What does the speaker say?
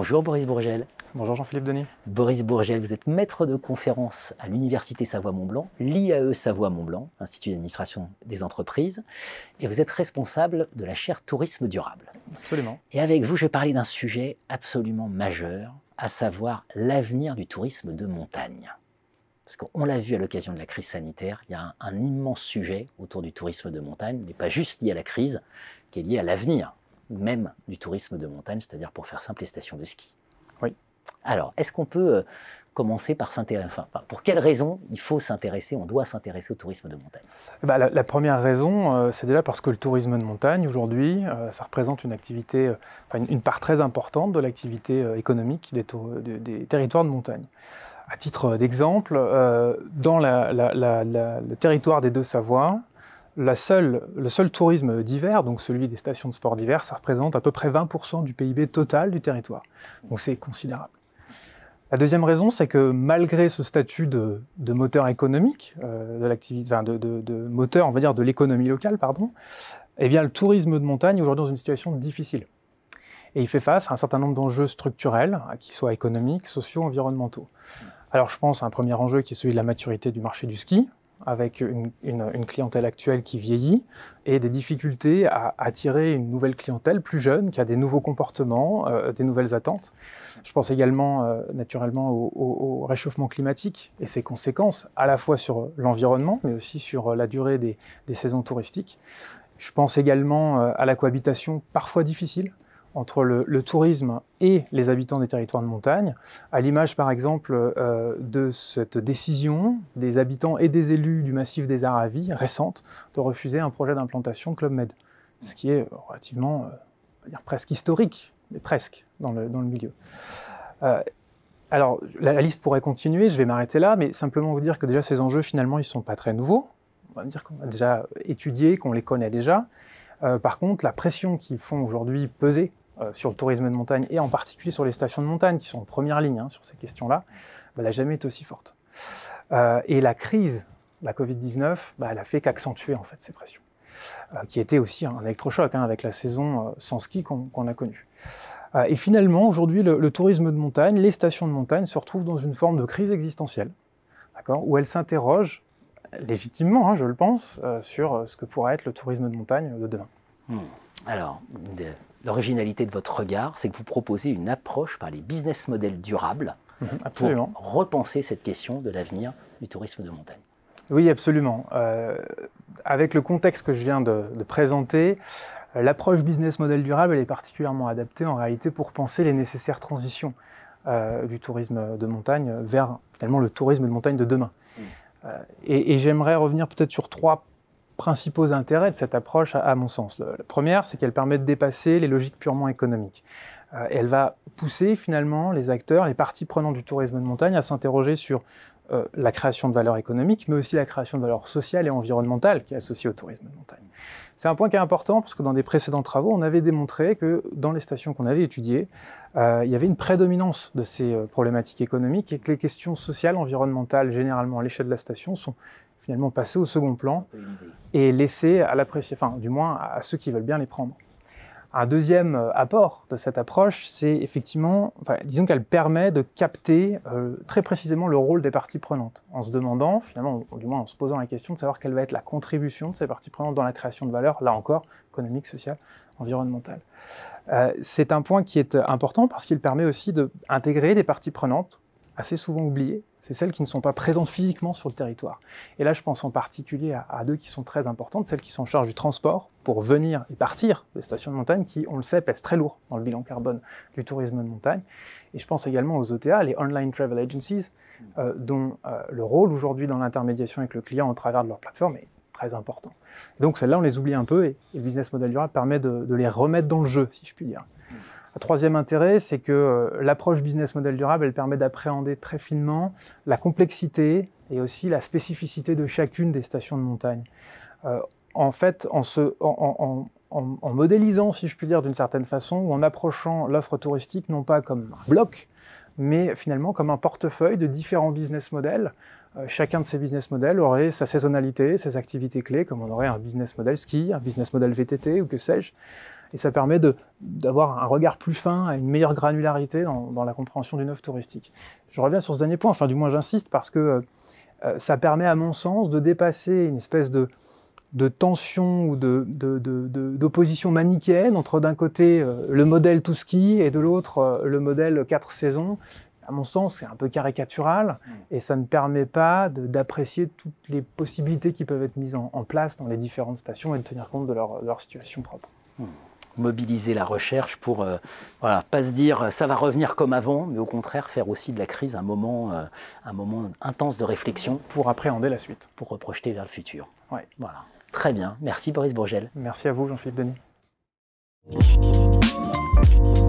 Bonjour Boris Bourgel. Bonjour Jean-Philippe Denis. Boris Bourgel, vous êtes maître de conférence à l'Université Savoie-Mont-Blanc, l'IAE Savoie-Mont-Blanc, Institut d'administration des entreprises, et vous êtes responsable de la chaire tourisme durable. Absolument. Et avec vous, je vais parler d'un sujet absolument majeur, à savoir l'avenir du tourisme de montagne. Parce qu'on l'a vu à l'occasion de la crise sanitaire, il y a un immense sujet autour du tourisme de montagne, mais pas juste lié à la crise, qui est lié à l'avenir même du tourisme de montagne, c'est-à-dire pour faire simple les stations de ski. Oui. Alors, est-ce qu'on peut commencer par s'intéresser, pour quelles raisons il faut s'intéresser, on doit s'intéresser au tourisme de montagne? La première raison, c'est déjà parce que le tourisme de montagne, aujourd'hui, ça représente une activité, une part très importante de l'activité économique des territoires de montagne. À titre d'exemple, dans le territoire des Deux-Savoies, le seul tourisme d'hiver, donc celui des stations de sport d'hiver, ça représente à peu près 20% du PIB total du territoire. Donc c'est considérable. La deuxième raison, c'est que malgré ce statut de moteur économique, de l'activité, de moteur, on va dire, de l'économie locale, pardon, eh bien le tourisme de montagne est aujourd'hui dans une situation difficile. Et il fait face à un certain nombre d'enjeux structurels, qu'ils soient économiques, sociaux, environnementaux. Alors je pense à un premier enjeu qui est celui de la maturité du marché du ski, avec une clientèle actuelle qui vieillit et des difficultés à attirer une nouvelle clientèle plus jeune, qui a des nouveaux comportements, des nouvelles attentes. Je pense également naturellement au réchauffement climatique et ses conséquences à la fois sur l'environnement, mais aussi sur la durée des saisons touristiques. Je pense également à la cohabitation parfois difficile entre le tourisme et les habitants des territoires de montagne, à l'image par exemple de cette décision des habitants et des élus du massif des Aravis récente de refuser un projet d'implantation de Club Med, ce qui est relativement, on va dire presque historique, mais presque dans le milieu. Alors la liste pourrait continuer, je vais m'arrêter là, mais simplement vous dire que déjà ces enjeux finalement ils ne sont pas très nouveaux, on va dire qu'on a déjà étudié, qu'on les connaît déjà. Par contre, la pression qu'ils font aujourd'hui peser sur le tourisme de montagne, et en particulier sur les stations de montagne, qui sont en première ligne sur ces questions-là, elle n'a jamais été aussi forte. Et la crise, la Covid-19, elle a fait qu'accentuer en fait, ces pressions, qui était aussi un électrochoc avec la saison sans ski qu'on a connue. Et finalement, aujourd'hui, le tourisme de montagne, les stations de montagne se retrouvent dans une forme de crise existentielle, où elles s'interrogent légitimement, je le pense, sur ce que pourrait être le tourisme de montagne de demain. Alors, l'originalité de votre regard, c'est que vous proposez une approche par les business models durables pour repenser cette question de l'avenir du tourisme de montagne. Oui, absolument. Avec le contexte que je viens de présenter, l'approche business model durable elle est particulièrement adaptée en réalité pour penser les nécessaires transitions du tourisme de montagne vers finalement le tourisme de montagne de demain. Et j'aimerais revenir peut-être sur trois principaux intérêts de cette approche à mon sens. La première, c'est qu'elle permet de dépasser les logiques purement économiques. Elle va pousser finalement les acteurs, les parties prenantes du tourisme de montagne à s'interroger sur la création de valeur économique, mais aussi la création de valeur sociale et environnementale qui est associée au tourisme de montagne. C'est un point qui est important parce que dans des précédents travaux, on avait démontré que dans les stations qu'on avait étudiées, il y avait une prédominance de ces problématiques économiques et que les questions sociales, environnementales, généralement à l'échelle de la station, sont finalement passées au second plan et laissées à l'appréciation, enfin du moins à ceux qui veulent bien les prendre. Un deuxième apport de cette approche, c'est effectivement, disons qu'elle permet de capter très précisément le rôle des parties prenantes, en se demandant, finalement, ou du moins en se posant la question de savoir quelle va être la contribution de ces parties prenantes dans la création de valeur, là encore, économique, sociale, environnementale. C'est un point qui est important parce qu'il permet aussi d'intégrer des parties prenantes, assez souvent oubliées, c'est celles qui ne sont pas présentes physiquement sur le territoire. Et là, je pense en particulier à deux qui sont très importantes, celles qui sont en charge du transport pour venir et partir des stations de montagne qui, on le sait, pèsent très lourd dans le bilan carbone du tourisme de montagne. Et je pense également aux OTA, les Online Travel Agencies, dont le rôle aujourd'hui dans l'intermédiation avec le client au travers de leur plateforme est très important. Et donc celles-là, on les oublie un peu et le business model durable permet de les remettre dans le jeu, si je puis dire. Le troisième intérêt, c'est que l'approche business model durable, elle permet d'appréhender très finement la complexité et aussi la spécificité de chacune des stations de montagne. En fait, en modélisant, si je puis dire d'une certaine façon, ou en approchant l'offre touristique non pas comme un bloc, mais finalement comme un portefeuille de différents business models. Chacun de ces business models aurait sa saisonnalité, ses activités clés, comme on aurait un business model ski, un business model VTT ou que sais-je. Et ça permet d'avoir un regard plus fin, une meilleure granularité dans la compréhension d'une œuvre touristique. Je reviens sur ce dernier point, enfin du moins j'insiste, parce que ça permet à mon sens de dépasser une espèce de tension ou d'opposition manichéenne entre d'un côté le modèle tout ski et de l'autre le modèle 4 saisons. À mon sens, c'est un peu caricatural et ça ne permet pas d'apprécier toutes les possibilités qui peuvent être mises en place dans les différentes stations et de tenir compte de leur situation propre. Mobiliser la recherche pour voilà, pas se dire ça va revenir comme avant, mais au contraire faire aussi de la crise un moment intense de réflexion. Pour appréhender la suite. Pour reprojeter vers le futur. Ouais. Voilà. Très bien. Merci Boris Bourgel. Merci à vous Jean-Philippe Denis.